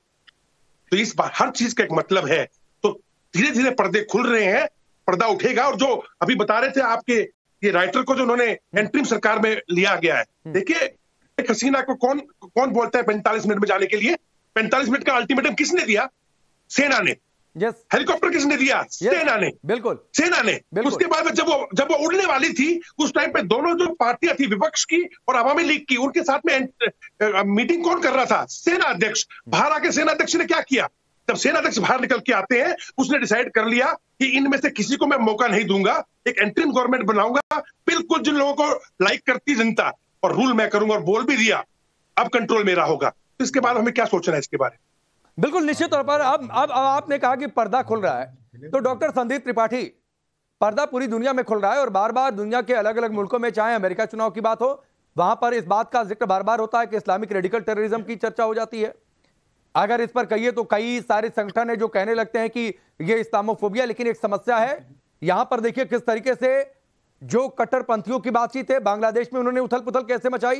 तो इस बार हर चीज का एक मतलब है। तो धीरे धीरे पर्दे खुल रहे हैं, पर्दा उठेगा। और जो अभी बता रहे थे आपके ये राइटर को, जो उन्होंने एंट्रीम सरकार में लिया गया है, देखिए शेख हसीना को कौन कौन बोलता है पैंतालीस मिनट में जाने के लिए? पैंतालीस मिनट का अल्टीमेटम किसने दिया? सेना ने। yes. हेलीकॉप्टर किसने दिया? yes. सेना ने। बिल्कुल, सेना ने। उसके बाद जब वो जब वो उड़ने वाली थी, उस टाइम पे दोनों जो पार्टियां थी, विपक्ष की और अवामी लीग की, उनके साथ में मीटिंग कौन कर रहा था? सेना अध्यक्ष। बाहर आके सेना अध्यक्ष ने क्या किया? जब सेना अध्यक्ष बाहर निकल के आते हैं, उसने डिसाइड कर लिया कि इनमें से किसी को मैं मौका नहीं दूंगा, एक एंट्रीम गवर्नमेंट बनाऊंगा, बिल्कुल जिन लोगों को लाइक करती जनता, और रूल मैं करूंगा। और बोल भी दिया, अब कंट्रोल मेरा होगा। तो इसके बाद हमें क्या सोचना है इसके बारे में? बिल्कुल निश्चित तौर पर। अब अब आपने कहा कि पर्दा खुल रहा है, तो डॉक्टर संदीप त्रिपाठी, पर्दा पूरी दुनिया में खुल रहा है, और बार बार दुनिया के अलग अलग मुल्कों में, चाहे अमेरिका चुनाव की बात हो, वहां पर इस बात का जिक्र बार बार होता है कि इस्लामिक रेडिकल टेररिज्म की चर्चा हो जाती है। अगर इस पर कहिए तो कई सारे संगठन है जो कहने लगते हैं कि यह इस्लामोफोबिया। लेकिन एक समस्या है यहां पर, देखिए किस तरीके से जो कट्टरपंथियों की बातचीत है बांग्लादेश में, उन्होंने उथल पुथल कैसे मचाई।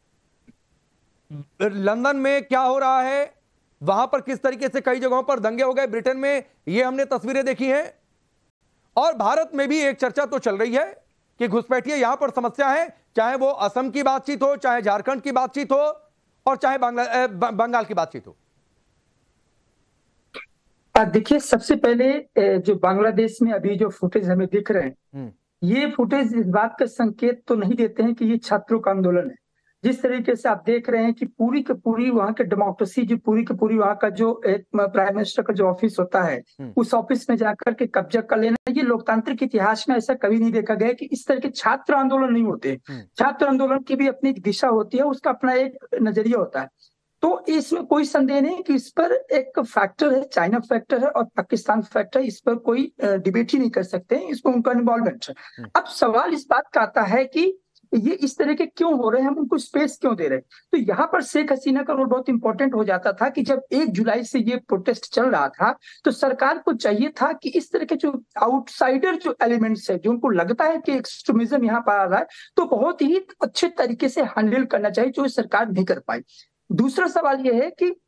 लंदन में क्या हो रहा है, वहां पर किस तरीके से कई जगहों पर दंगे हो गए, ब्रिटेन में ये हमने तस्वीरें देखी हैं। और भारत में भी एक चर्चा तो चल रही है कि घुसपैठिए यहां पर समस्या है, चाहे वो असम की बातचीत हो, चाहे झारखंड की बातचीत हो, और चाहे बांग्ला बंगाल की बातचीत हो। देखिए, सबसे पहले जो बांग्लादेश में अभी जो फुटेज हमें दिख रहे हैं, ये फुटेज इस बात का संकेत तो नहीं देते हैं कि ये छात्रों का आंदोलन है। जिस तरीके से आप देख रहे हैं कि पूरी की पूरी वहाँ के डेमोक्रेसी, जो पूरी की पूरी वहाँ का जो एक प्राइम मिनिस्टर का जो ऑफिस होता है, उस ऑफिस में जाकर के कब्जा कर लेना, ये लोकतांत्रिक इतिहास में ऐसा कभी नहीं देखा गया कि इस तरह के छात्र आंदोलन नहीं होते। छात्र आंदोलन की भी अपनी दिशा होती है, उसका अपना एक नजरिया होता है। तो इसमें कोई संदेह नहीं कि इस पर एक फैक्टर है, चाइना फैक्टर है और पाकिस्तान फैक्टर है, इस पर कोई डिबेट ही नहीं कर सकते, इसमें उनका इन्वॉल्वमेंट है। अब सवाल इस बात का आता है कि ये इस तरह के क्यों हो रहे हैं, हम उनको स्पेस क्यों दे रहे हैं। तो यहाँ पर शेख हसीना का रोल बहुत इंपॉर्टेंट हो जाता था कि जब एक जुलाई से ये प्रोटेस्ट चल रहा था, तो सरकार को चाहिए था कि इस तरह के जो आउटसाइडर जो एलिमेंट्स है, जो उनको लगता है कि एक्सट्रीमिज्म यहाँ पर आ रहा है, तो बहुत ही अच्छे तरीके से हैंडल करना चाहिए, जो सरकार नहीं कर पाई। दूसरा सवाल यह है कि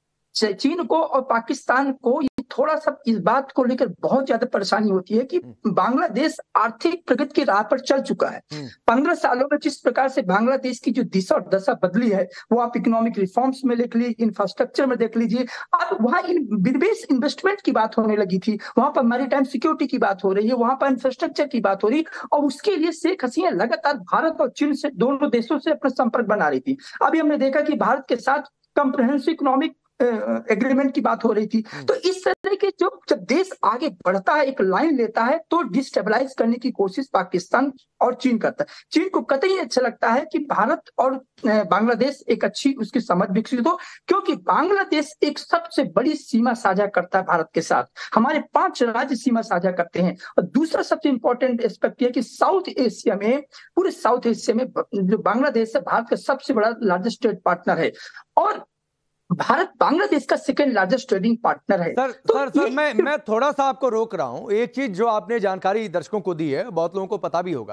चीन को और पाकिस्तान को ये थोड़ा सा इस बात को लेकर बहुत ज्यादा परेशानी होती है कि बांग्लादेश आर्थिक प्रगति की राह पर चल चुका है। पंद्रह सालों में जिस प्रकार से बांग्लादेश की जो दिशा और दशा बदली है, वो आप इकोनॉमिक रिफॉर्म्स में देख लीजिए, इंफ्रास्ट्रक्चर में देख लीजिए। अब वहाँ इन विदेश इन्वेस्टमेंट की बात होने लगी थी, वहां पर मैरीटाइम सिक्योरिटी की बात हो रही है, वहां पर इंफ्रास्ट्रक्चर की बात हो रही है, और उसके लिए शेख हसीना लगातार भारत और चीन से, दोनों देशों से अपना संपर्क बना रही थी। अभी हमने देखा कि भारत के साथ कंप्रिहेंसिव इकोनॉमिक एग्रीमेंट की बात हो रही थी। तो इस तरह के जो जब देश आगे बढ़ता है, एक लाइन लेता है, तो डिस्टेबलाइज करने की कोशिश पाकिस्तान और चीन करता है। चीन को कतई अच्छा लगता है कि भारत और बांग्लादेश एक अच्छी उसकी समझ विकसित हो, क्योंकि बांग्लादेश एक सबसे बड़ी सीमा साझा करता है भारत के साथ। हमारे पांच राज्य सीमा साझा करते हैं। और दूसरा सबसे इंपॉर्टेंट एस्पेक्ट यह कि साउथ एशिया में, पूरे साउथ एशिया में जो बांग्लादेश है, भारत का सबसे बड़ा लार्जेस्ट ट्रेड पार्टनर है, और भारत बांग्लादेश का सेकंड लार्जेस्ट ट्रेडिंग पार्टनर है। सर तो सर सर मैं मैं थोड़ा सा आपको रोक रहा हूं। एक चीज जो आपने जानकारी दर्शकों को दी है, बहुत लोगों को पता भी होगा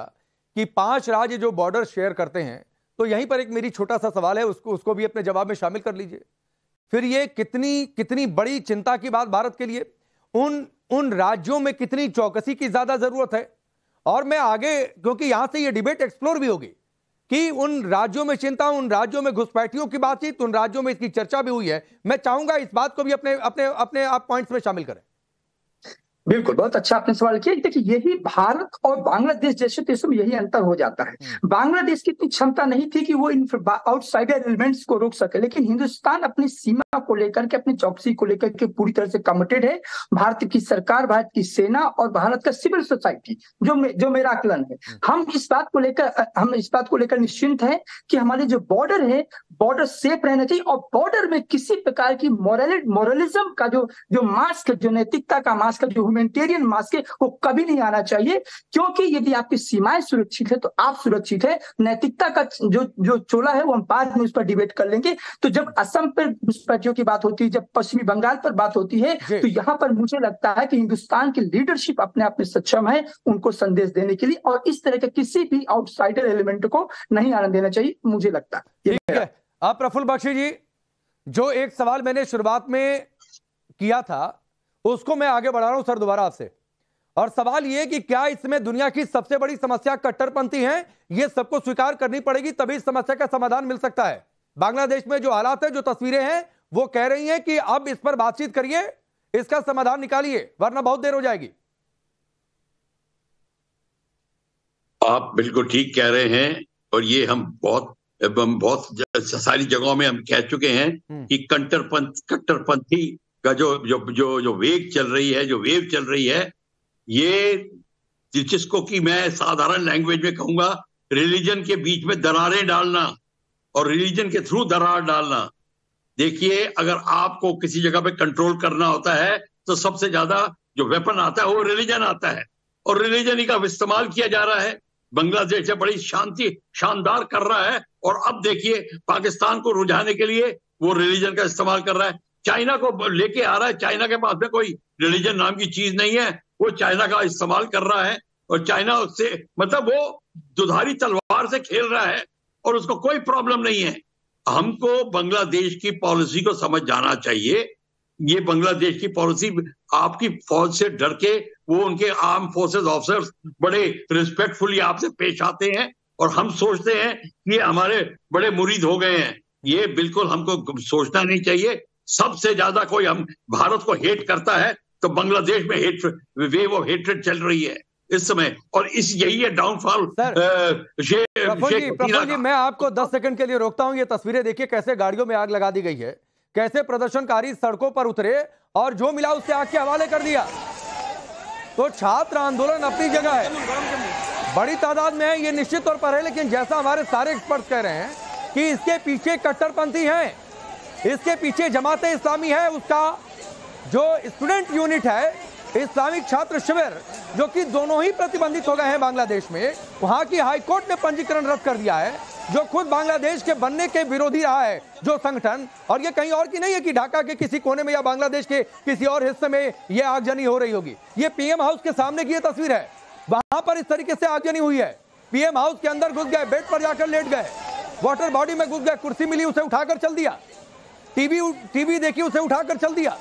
कि पांच राज्य जो बॉर्डर शेयर करते हैं, तो यहीं पर एक मेरी छोटा सा सवाल है, उसको उसको भी अपने जवाब में शामिल कर लीजिए। फिर ये कितनी कितनी बड़ी चिंता की बात भारत के लिए, उन उन राज्यों में कितनी चौकसी की ज्यादा जरूरत है। और मैं आगे, क्योंकि यहां से ये डिबेट एक्सप्लोर भी होगी कि उन राज्यों में चिंता, उन राज्यों में घुसपैठियों की बातचीत, उन राज्यों में इसकी चर्चा भी हुई है। मैं चाहूंगा इस बात को भी अपने अपने अपने आप पॉइंट्स में शामिल करें। बिल्कुल, बहुत अच्छा आपने सवाल किया। देखिए, यही भारत और बांग्लादेश जैसे देशों में यही अंतर हो जाता है। बांग्लादेश की इतनी क्षमता नहीं थी कि वो इन आउटसाइडर एलिमेंट्स को रोक सके, लेकिन हिंदुस्तान अपनी सीमा को लेकर के, अपनी चौकसी को लेकर के पूरी तरह से कमिटेड है। भारत की सरकार, भारत की सेना और भारत का सिविल सोसाइटी, जो मे, जो मेरा आकलन है, हम इस बात को लेकर हम इस बात को लेकर निश्चिंत है कि हमारे जो बॉर्डर है, बॉर्डर सेफ रहना चाहिए और बॉर्डर में किसी प्रकार की मोरल मोरलिज्म का जो जो मास्क, जो नैतिकता का मास्क, जो ह्यूमैनिटेरियन मास्क है, वो कभी नहीं आना चाहिए। क्योंकि यदि आपकी सीमाएं सुरक्षित है तो आप सुरक्षित है। नैतिकता का जो जो चोला है वो हम बाद में उस पर डिबेट कर लेंगे। तो जब असम पर घुसपैठियों की बात होती है, जब पश्चिमी बंगाल पर बात होती है, तो यहाँ पर मुझे लगता है कि हिंदुस्तान की लीडरशिप अपने आप में सक्षम है उनको संदेश देने के लिए, और इस तरह के किसी भी आउटसाइडर एलिमेंट को नहीं आने देना चाहिए, मुझे लगता है। आप प्रफुल्ल बख्शी जी, जो एक सवाल मैंने शुरुआत में किया था उसको मैं आगे बढ़ा रहा हूं सर दोबारा आपसे, और सवाल यह कि क्या इसमें दुनिया की सबसे बड़ी समस्या कट्टरपंथी है? यह सबको स्वीकार करनी पड़ेगी, तभी इस समस्या का समाधान मिल सकता है। बांग्लादेश में जो हालात है, जो तस्वीरें हैं, वो कह रही हैं कि अब इस पर बातचीत करिए, इसका समाधान निकालिए, वरना बहुत देर हो जाएगी। आप बिल्कुल ठीक कह रहे हैं, और ये हम बहुत बहुत सारी जगहों में हम कह चुके हैं कि कट्टरपंथ कट्टरपंथी का जो जो जो जो वेग चल रही है, जो वेव चल रही है, ये जिसको कि मैं साधारण लैंग्वेज में कहूंगा, रिलीजन के बीच में दरारें डालना और रिलीजन के थ्रू दरार डालना। देखिए, अगर आपको किसी जगह पे कंट्रोल करना होता है तो सबसे ज्यादा जो वेपन आता है वो रिलीजन आता है, और रिलीजन ही का इस्तेमाल किया जा रहा है। बांग्लादेश से बड़ी शांति शानदार कर रहा है, और अब देखिए पाकिस्तान को रुझाने के लिए वो रिलीजन का इस्तेमाल कर रहा है। चाइना को लेके आ रहा है, चाइना के पास में कोई रिलीजन नाम की चीज नहीं है, वो चाइना का इस्तेमाल कर रहा है, और चाइना उससे मतलब वो दुधारी तलवार से खेल रहा है और उसको कोई प्रॉब्लम नहीं है। हमको बांग्लादेश की पॉलिसी को समझ जाना चाहिए। ये बांग्लादेश की पॉलिसी, आपकी फौज से डर के वो उनके आर्म फोर्सेस ऑफिसर्स बड़े रिस्पेक्टफुली आपसे पेश आते हैं, और हम सोचते हैं कि हमारे बड़े मुरीद हो गए हैं। ये बिल्कुल हमको सोचना नहीं चाहिए। सबसे ज्यादा कोई हम भारत को हेट करता है तो बांग्लादेश में हेट वेव ऑफ हेट्रेड चल रही है इस समय, और इस यही है डाउनफॉल। प्रफुल्ल जी, प्रफुल्ल जी, मैं आपको दस सेकंड के लिए रोकता हूं। ये तस्वीरें देखिए, कैसे गाड़ियों में आग लगा दी गई है, कैसे प्रदर्शनकारी सड़कों पर उतरे और जो मिला उससे आग के हवाले कर दिया। तो छात्र आंदोलन अपनी जगह है, बड़ी तादाद में है, ये निश्चित तौर पर है, लेकिन जैसा हमारे सारे एक्सपर्ट कह रहे हैं कि इसके पीछे कट्टरपंथी हैं, इसके पीछे जमात इस्लामी है, उसका जो स्टूडेंट यूनिट है, इस्लामिक छात्र शिविर, जो कि दोनों ही प्रतिबंधित हो गए हैं बांग्लादेश में, वहां की हाईकोर्ट ने पंजीकरण रद्द कर दिया है, जो खुद बांग्लादेश के बनने के विरोधी रहा है जो संगठन, और ये कहीं और की नहीं है कि ढाका के किसी कोने में या बांग्लादेश के किसी और हिस्से में ये आगजनी हो रही होगी। ये पीएम हाउस के सामने की ये तस्वीर है, वहां पर इस तरीके से आगजनी हुई है। पीएम हाउस के अंदर घुस गए, बेड पर जाकर लेट गए, वाटर बॉडी में घुस गए, कुर्सी मिली उसे उठाकर चल दिया, टीवी टीवी देखी उसे उठाकर चल दिया।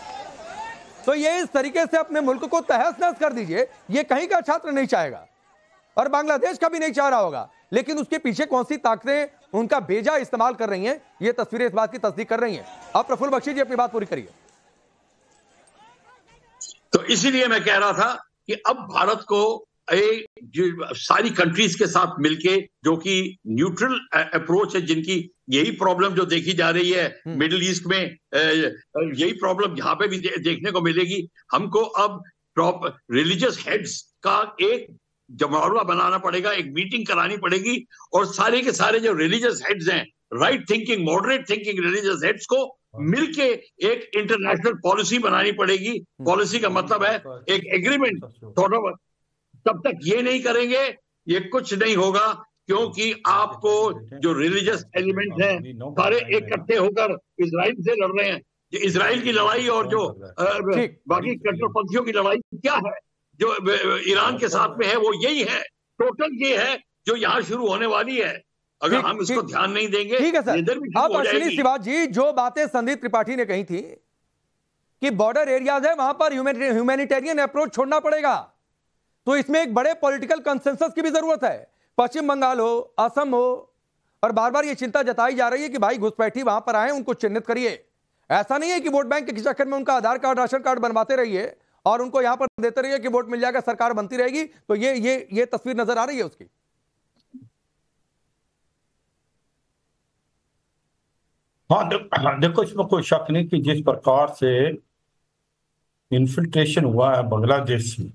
तो ये इस तरीके से अपने मुल्क को तहस नहस कर दीजिए, ये कहीं का छात्र नहीं चाहेगा और बांग्लादेश का भी नहीं चाह रहा होगा, लेकिन उसके पीछे कौन सी ताकतें उनका भेजा इस्तेमाल कर रही हैं, ये तस्वीरें इस बात की तस्दीक कर रही हैं। अब प्रफुल्ल बख्शी जी अपनी बात पूरी करिए। तो इसीलिए मैं कह रहा था कि अब भारत को ए, जो सारी कंट्रीज के साथ मिलके, जो कि न्यूट्रल अप्रोच है, जिनकी यही प्रॉब्लम जो देखी जा रही है मिडिल ईस्ट में, यही प्रॉब्लम यहाँ पे भी दे, देखने को मिलेगी। हमको अब रिलीजियस हेड्स का एक जमावड़ा बनाना पड़ेगा, एक मीटिंग करानी पड़ेगी, और सारे के सारे जो रिलीजियस हेड्स हैं, right thinking, moderate thinking religious heads को मिलके एक इंटरनेशनल पॉलिसी बनानी पड़ेगी। पॉलिसी का मतलब है एक एग्रीमेंट। थोड़ा तब तक ये नहीं करेंगे, ये कुछ नहीं होगा, क्योंकि आपको जो रिलीजियस एलिमेंट हैं सारे इकट्ठे होकर इजराइल से लड़ रहे हैं। इजराइल की लड़ाई और जो बाकी कट्टरपंथियों की लड़ाई क्या है जो ईरान के साथ में है, वो यही है। टोटल ये है जो यहाँ शुरू होने वाली है। अगर ठीक, हम इसको ठीक, ध्यान नहीं देंगे, ठीक है सर। इधर भी शुरू अब हो अश्विनी जाएगी। सिवाच जी, जो बातें संदीप त्रिपाठी ने कही थी कि बॉर्डर एरियाज है, वहां पर ह्यूमैनिटेरियन अप्रोच छोड़ना पड़ेगा, तो इसमें एक बड़े पॉलिटिकल कंसेंसस की भी जरूरत है। पश्चिम बंगाल हो, असम हो, और बार बार ये चिंता जताई जा रही है कि भाई घुसपैठी वहां पर आए, उनको चिन्हित करिए। ऐसा नहीं है कि वोट बैंक के चक्कर में उनका आधार कार्ड, राशन कार्ड बनवाते रहिए और उनको यहां पर देते रहिए कि वोट मिल जाएगा, सरकार बनती रहेगी। तो ये ये ये तस्वीर नजर आ रही है उसकी। हाँ देखो, इसमें कोई शक नहीं कि जिस प्रकार से इन्फिल्ट्रेशन हुआ है बांग्लादेश में,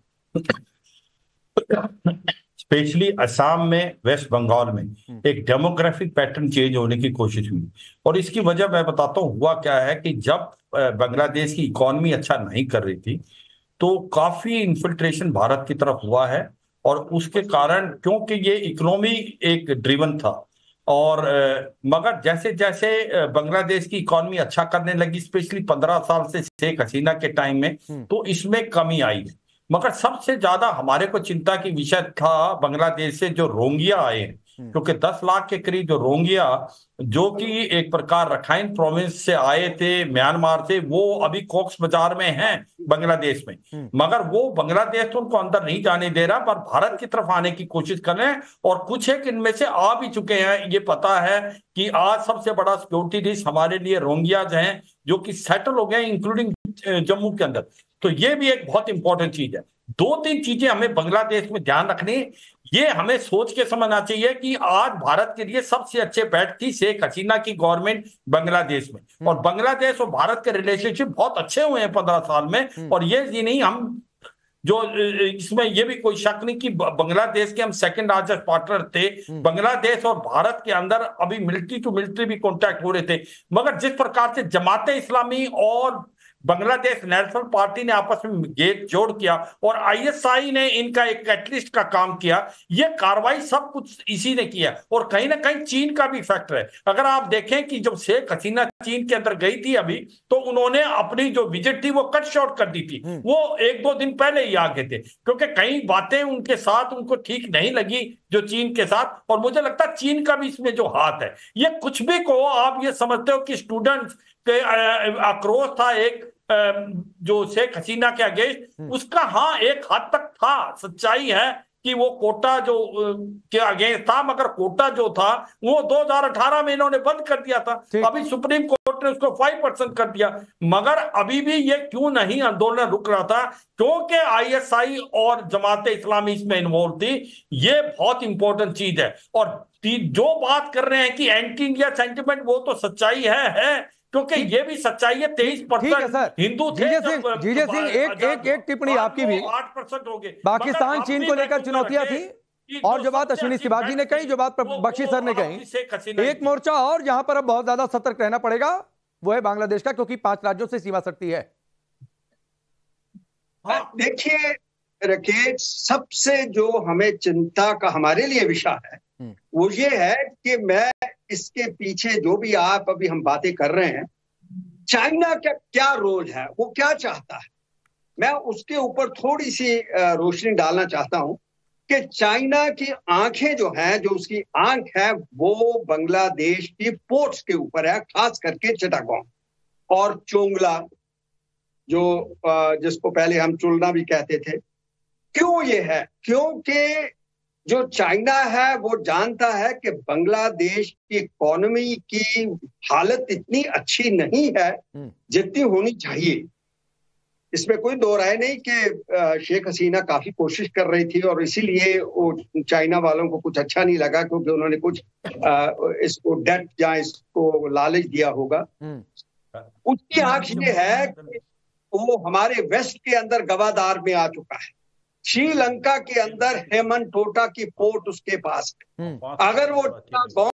स्पेशली असम में, वेस्ट बंगाल में, एक डेमोग्राफिक पैटर्न चेंज होने की कोशिश हुई। और इसकी वजह मैं बताता हूँ हुआ क्या है कि जब बांग्लादेश की इकोनॉमी अच्छा नहीं कर रही थी तो काफी इन्फिल्ट्रेशन भारत की तरफ हुआ है। और उसके कारण, क्योंकि ये इकोनॉमी एक ड्रिवन था, और मगर जैसे जैसे बांग्लादेश की इकोनॉमी अच्छा करने लगी, स्पेशली पंद्रह साल से शेख हसीना के टाइम में, तो इसमें कमी आई है। मगर सबसे ज्यादा हमारे को चिंता की विषय था बांग्लादेश से जो रोहिंग्या आए हैं, क्योंकि दस लाख के करीब जो रोहिंग्या, जो कि एक प्रकार रखाइन प्रोविंस से आए थे, म्यांमार से, वो अभी कॉक्स बाजार में हैं बांग्लादेश में। मगर वो बांग्लादेश तो उनको अंदर नहीं जाने दे रहा, पर भारत की तरफ आने की कोशिश कर रहे हैं, और कुछ एक इनमें से आ भी चुके हैं। ये पता है कि आज सबसे बड़ा सिक्योरिटी रिस्क हमारे लिए रोहिंग्याज हैं, जो कि सेटल हो गए इंक्लूडिंग जम्मू के अंदर। तो ये भी एक बहुत इंपॉर्टेंट चीज है। दो तीन चीजें हमें बांग्लादेश में ध्यान रखनी, ये हमें सोच के समझना चाहिए कि आज भारत के लिए सबसे अच्छे बैठ थी शेख हसीना की गवर्नमेंट बांग्लादेश में, और बांग्लादेश और भारत के रिलेशनशिप बहुत अच्छे हुए हैं पंद्रह साल में। और ये ये नहीं, हम जो इसमें ये भी कोई शक नहीं कि बांग्लादेश के हम सेकंड लार्जेस्ट पार्टनर थे। बांग्लादेश और भारत के अंदर अभी मिलिट्री टू मिलिट्री भी कॉन्टैक्ट हो रहे थे। मगर जिस प्रकार से जमाते इस्लामी और बांग्लादेश नेशनल पार्टी ने आपस में गेट जोड़ किया और आईएसआई ने इनका एक कैटलिस्ट का काम किया, ये कार्रवाई सब कुछ इसी ने किया। और कहीं ना कहीं चीन का भी फैक्टर है। अगर आप देखें कि जब शेख हसीना चीन के अंदर गई थी अभी, तो उन्होंने अपनी जो विजिट थी वो कट शॉर्ट कर दी थी। वो एक दो दिन पहले ही आ गए थे, क्योंकि कई बातें उनके साथ उनको ठीक नहीं लगी जो चीन के साथ। और मुझे लगता है चीन का भी इसमें जो हाथ है, ये कुछ भी को आप ये समझते हो कि स्टूडेंट्स के आक्रोश था एक जो शेख हसीना के अगेंस्ट, उसका हाँ एक हद तक था। सच्चाई है कि वो कोटा जो के अगेंस्ट था, मगर कोटा जो था वो दो हज़ार अठारह में इन्होंने बंद कर दिया था। अभी सुप्रीम कोर्ट ने उसको फाइव परसेंट कर दिया। मगर अभी भी ये क्यों नहीं आंदोलन रुक रहा था? क्योंकि आईएसआई और जमाते इस्लामी इसमें इन्वॉल्व थी। ये बहुत इंपॉर्टेंट चीज है। और जो बात कर रहे हैं कि एंटी इंडिया सेंटिमेंट, वो तो सच्चाई है है क्योंकि ये भी सच्चाई है। तेईस परसेंट हिंदू थे। जीजे सिंह, जीजे सिंह एक एक एक टिप्पणी आपकी भी, आठ परसेंट हो गए। पाकिस्तान चीन को लेकर चुनौतियां थी, और जो बात अश्विनी सिवाच जी ने कही, जो बात बख्शी सर ने कही, एक मोर्चा और जहां पर अब बहुत ज्यादा सतर्क रहना पड़ेगा वो है बांग्लादेश का, क्योंकि पांच राज्यों से सीमा सटती है। देखिए राकेश, सबसे जो हमें चिंता का हमारे लिए विषय है वो ये है कि मैं इसके पीछे जो भी आप अभी हम बातें कर रहे हैं, चाइना का क्या रोल है, वो क्या चाहता है, मैं उसके ऊपर थोड़ी सी रोशनी डालना चाहता हूं कि चाइना की आंखें जो हैं, जो उसकी आंख है वो बांग्लादेश की पोर्ट्स के ऊपर है, खास करके चिटागोंग और चोंगला, जो जिसको पहले हम चुलना भी कहते थे। क्यों ये है? क्योंकि जो चाइना है वो जानता है कि बांग्लादेश की इकोनॉमी की हालत इतनी अच्छी नहीं है जितनी होनी चाहिए। इसमें कोई दो राय नहीं कि शेख हसीना काफी कोशिश कर रही थी और इसीलिए वो चाइना वालों को कुछ अच्छा नहीं लगा, क्योंकि उन्होंने कुछ इसको डेट या इसको लालच दिया होगा। उसकी आंख ये है कि वो हमारे वेस्ट के अंदर गवादार में आ चुका है। श्रीलंका के अंदर हेमन टोटा की पोर्ट उसके पास है। अगर वो